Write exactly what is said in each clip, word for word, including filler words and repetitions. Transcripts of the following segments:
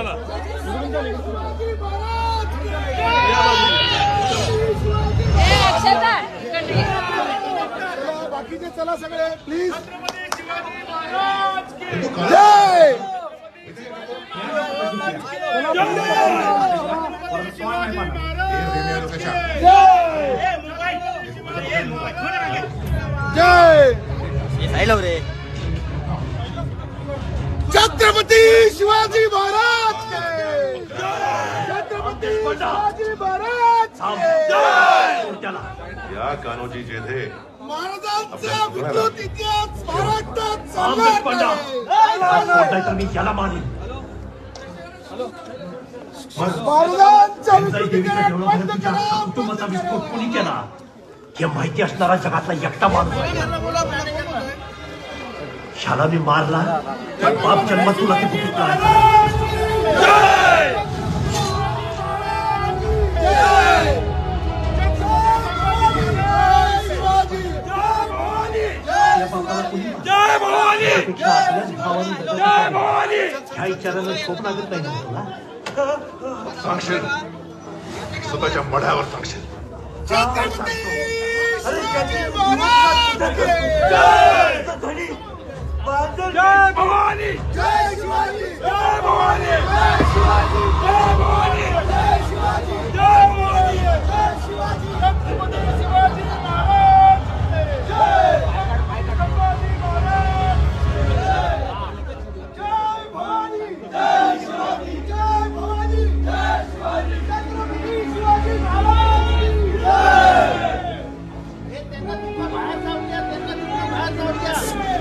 बाकीचे चला सगळे प्लीज. जय जय छत्रपती शिवाजी महाराज के छत्रपती शिवाजी महाराज या कान्होजी जेथे महाराजांचा विकृत इतिहास महाराष्ट्रात सांगणार मी त्याला मानेन. महाराजांचा बंद करा. कुटुंबाचा विस्फोट कोणी केला हे माहिती असणारा जगातला एकटा माणूस आहे. शाला मी मारला तर बाप जन्म तुला ते कुठे ह्या विचारानं झोप लागत नाही ना तुला. सांगशील स्वतःच्या मढ्यावर सांगशील. जय भवानी जय शिवाजी जय भवानी जय शिवाजी जय भवानी जय शिवाजी जय भवानी जय शिवाजी छत्रपती शिवाजी महाराज जय छत्रपती महाराज जय भवानी जय शिवाजी जय भवानी जय शिवाजी छत्रपती शिवाजी महाराज जय. हे त्यांना तुम्ही बाहेर जाऊ द्या. त्यांना तुम्ही बाहेर जाऊ द्या.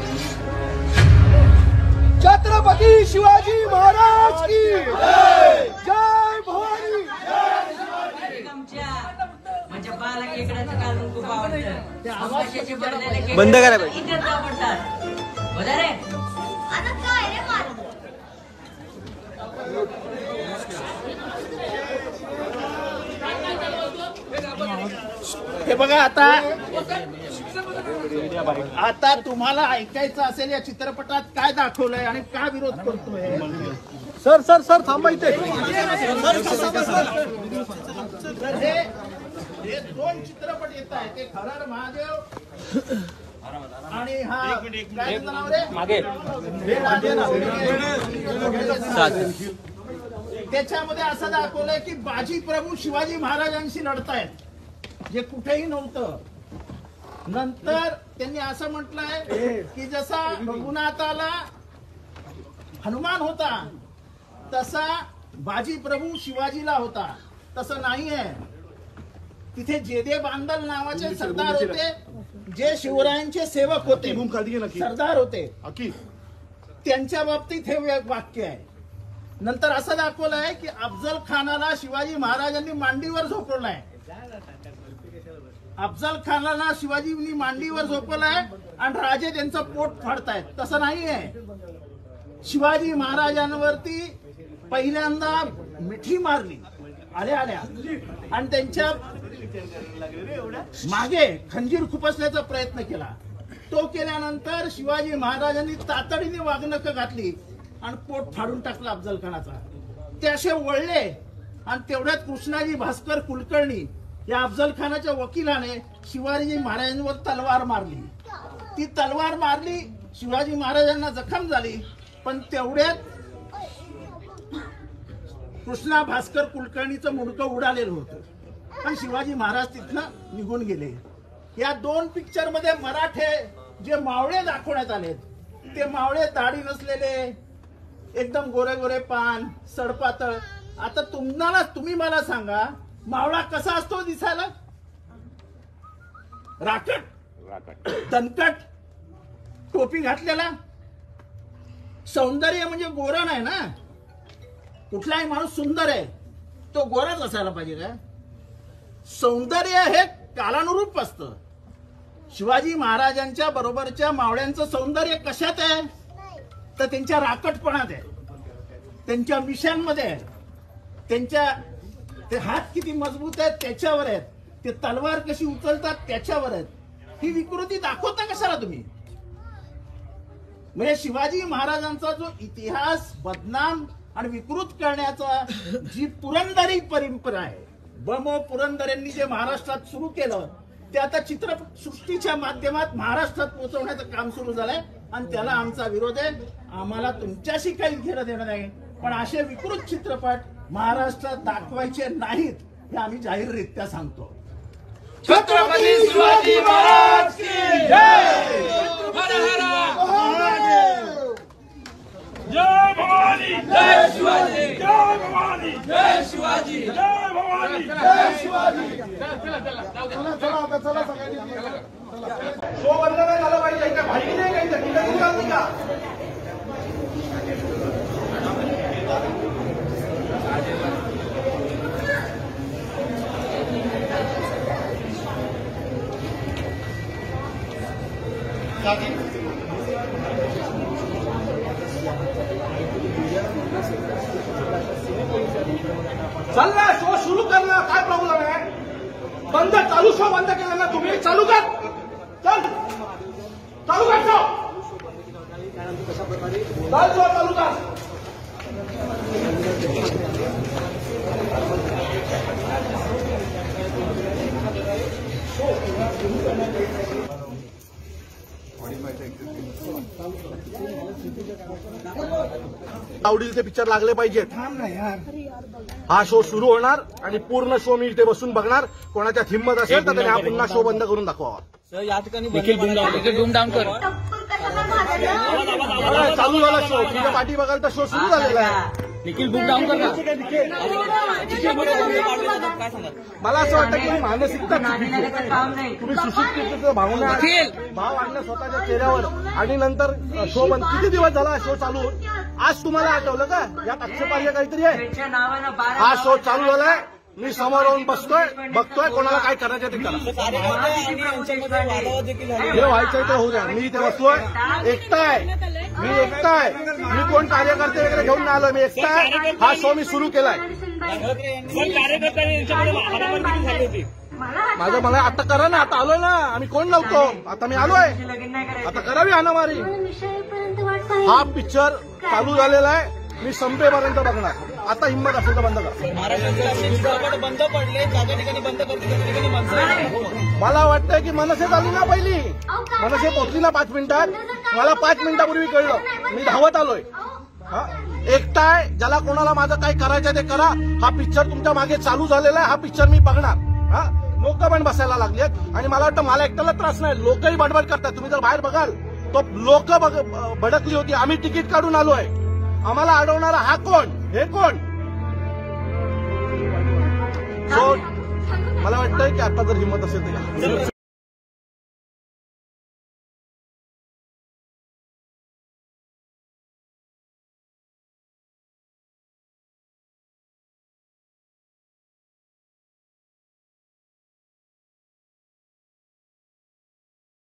छत्रपती शिवाजी महाराज की जय. जय भवानी जय शिवाजी. म्हणजे बाला केकडाचं काढून खूप आवडतं. आवाजाचे भरलेले केक बंद करा बाई. इथेच आवडतात. बघा रे आता काय रे मार. हे बघा आता आता तुम्हाला ऐकायचं असेल या चित्रपटात काय दाखवलंय आणि का विरोध करतोय. सर सर सर थांबा इथे. हे हे दोन चित्रपट येत आहेत. ते हर महादेव आणि हा काय त्याचं नाव रे मागे हे राजे नाव. त्याच्यामध्ये असं दाखवलंय की बाजी प्रभू शिवाजी महाराजांशी लढतायत जे कुठेही नव्हतं. नंतर त्यांनी असं म्हटलंय की जसा रघुनाथाला हनुमान होता तसा बाजी प्रभू शिवाजीला होता. तसं नाहीये. तिथे जेदे बांदल नावाचे सरदार होते जे शिवरायांचे सेवक होते, सरदार होते. त्यांच्या बाबतीत हे वाक्य आहे. नंतर असं दाखवलंय की अफजल खानाला शिवाजी महाराजांनी मांडीवर झोपवलंय. अफजल खानाला शिवाजींनी मांडीवर झोपवलंय आणि राजे त्यांचं पोट फाडतायत. तसं नाहीये. शिवाजी महाराजांवरती पहिल्यांदा मिठी मारली आल्या आल्या आणि त्यांच्या मागे खंजीर खुपसण्याचा प्रयत्न केला. तो केल्यानंतर शिवाजी महाराजांनी तातडीने वाघनख घातली आणि पोट फाडून टाकला अफजल खानाचा. ते असे वळले आणि तेवढ्यात कृष्णाजी भास्कर कुलकर्णी या अफजल खानाच्या वकिलाने शिवाजी महाराजांवर तलवार मारली. ती तलवार मारली. शिवाजी महाराजांना जखम झाली. पण तेवढ्यात कृष्णा भास्कर कुलकर्णीचं मुंडकं उडालेलं होतं. पण शिवाजी महाराज तिथनं निघून गेले. या दोन पिक्चर मध्ये मराठे जे मावळे दाखवण्यात आले ते मावळे दाढी नसलेले एकदम गोरे गोरे पान सडपातळ. आता तुम्हाला तुम्ही मला सांगा मावळा कसा असतो दिसायला? राकट दणकट टोपी घातलेला. सौंदर्य म्हणजे गोरा नाही ना. कुठलाही माणूस सुंदर आहे तो गोराच असायला पाहिजे का? सौंदर्य हे कालानुरूप असतं. शिवाजी महाराजांच्या बरोबरच्या मावळ्यांचं सौंदर्य कशात आहे? तर त्यांच्या राकटपणात आहे, त्यांच्या मिशांमध्ये आहे, त्यांच्या ते हात किती मजबूत आहेत त्याच्यावर आहेत, ते तलवार कशी उचलतात त्याच्यावर आहेत. ही विकृती दाखवता कशाला तुम्ही? म्हणजे शिवाजी महाराजांचा जो इतिहास बदनाम आणि विकृत करण्याचा जी पुरंदरी परंपरा आहे, बमो पुरंदरेंनी जे महाराष्ट्रात सुरू केलं ते आता चित्रसृष्टीच्या माध्यमात महाराष्ट्रात पोहोचवण्याचं काम सुरू झालंय आणि त्याला आमचा विरोध आहे. आम्हाला तुमच्याशी काही घेणं देणं नाही, पण असे विकृत चित्रपट महाराष्ट्रात दाखवायचे नाहीत हे आम्ही जाहीररित्या सांगतो. छत्रपती शिवाजी महाराज की जय. हर हर जय भवानी जय शिवाजी जय भवानी जय शिवाजी जय भवानी जय शिवाजी. शो बंद नाही झाला पाहिजे का भाई नाही काही तर निघून जाऊ का. चल ना शो सुरू कर ना, काय प्रॉब्लेम आहे. बंद चालू शो बंद केला ना तुम्ही, चालू कर. चल चालू कर शो, चल शो चालू कर. आवडीचे पिक्चर लागले पाहिजेत. हा शो सुरू होणार आणि पूर्ण शो मी इथे बसून बघणार. कोणाच्यात हिंमत असेल तर त्याने हा पुन्हा शो बंद करून दाखवा. टप्पूर कशाला झालं? चालू झाला शो, तुझ्या पाठी बघाल तर शो सुरू झालेला आहे. मला असं वाटतं की मानसिकता चुकीची आहे. काम नाही. तुम्ही सुशिक्षित भावना भाव आणणं स्वतःच्या चेहऱ्यावर आणि नंतर शो बंद. किती दिवस झाला शो चालू होऊन? आज तुम्हाला आठवलं का यात आक्षेपार्ह काहीतरी आहे? त्यांच्या नावानं बारा हा शो चालू झालाय, मी समोर येऊन बसतोय, बघतोय कोणाला काय करायचं ते करा. हे व्हायचंय तर होऊ द्या. मी इथे बसलोय, एकटा आहे, मी एकटा आहे. मी कोण कार्यकर्ते वगैरे घेऊन नाही आलोय, मी एकटा आहे. हा शो मी सुरू केलाय. माझं मला आता करा ना, आता आलोय ना, आम्ही कोण नव्हतो, आता मी आलोय, लगीन नाही करायचं. आता करावी हाणामारी. हा पिक्चर चालू झालेला आहे, मी संपेपर्यंत बघणार. आता हिंमत असेल तर बंद करा. बंद पडले, जागा ठिकाणी बंद करते. मला वाटतंय की मनसे झाली ना पहिली, मनसे पोहोचली ना पाच मिनिटात. मला पाच मिनिटापूर्वी कळलं, मी धावत आलोय. हा एकटा आहे, ज्याला कोणाला माझं काय करायचं ते करा. हा पिक्चर तुमच्या मागे चालू झालेला आहे, हा पिक्चर मी बघणार. हा लोक पण बसायला लागलेत आणि मला वाटतं मला एकट्याला त्रास नाही, लोकही बडबड करतात. तुम्ही जर बाहेर बघाल तो लोक भडकली होती. आम्ही तिकीट काढून आलोय, आम्हाला अडवणारा हा कोण, हे कोण. मला वाटतंय की आता जर हिंमत असेल तर